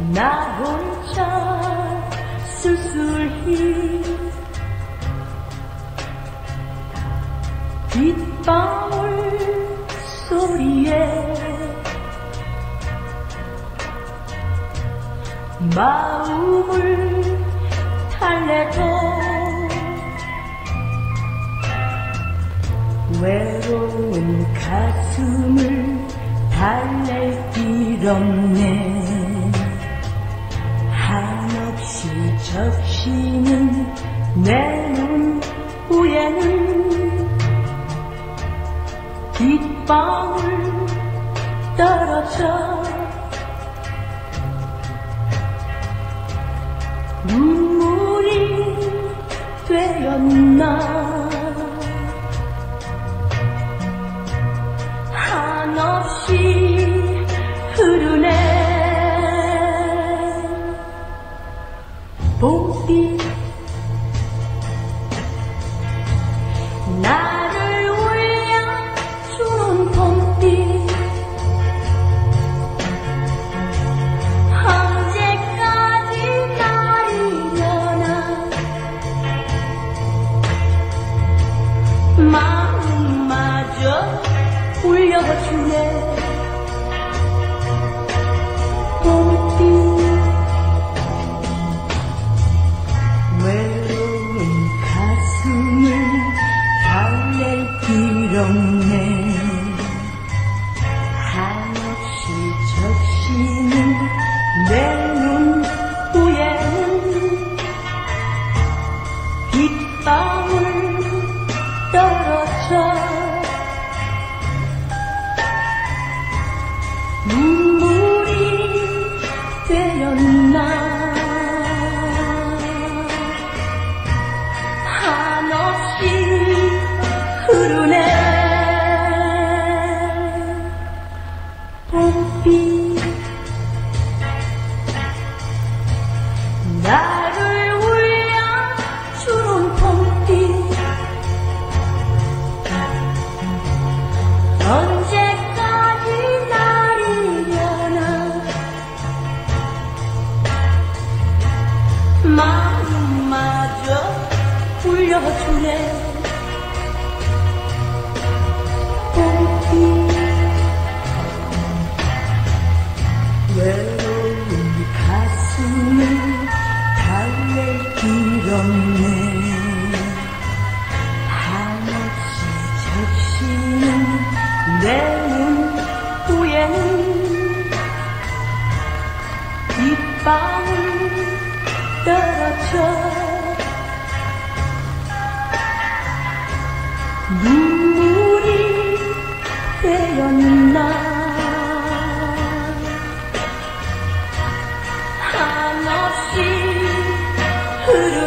나 혼자 쓸쓸히 빗방울 소리에 마음을 달래도 외로운 가슴을 달랠 길 없네. 한없이 적시는 내 눈 위에는 빗방울 떨어져 눈물이 되었나. 한없이 흐르네. 봄빛 나를 울려주는 봄빛 언제까지 나리려나. 마음마저 울려주네. 봄빛 외로운 가슴을 달랠 길 없네. 한없이 적시는 내 눈 위에는 빗방울 떨어져 눈물이 되었나. 한없이 흐르네. 봄빛 나를 울려주는 봄빛 언제까지 나리려나. 마음마저 울려주네. 봄빛 외로운 가슴을 달랠 길 없네. 한없이 적시는 내 눈 위에는 빗방울 떨어져 눈물이 되었나. 한없이 흐르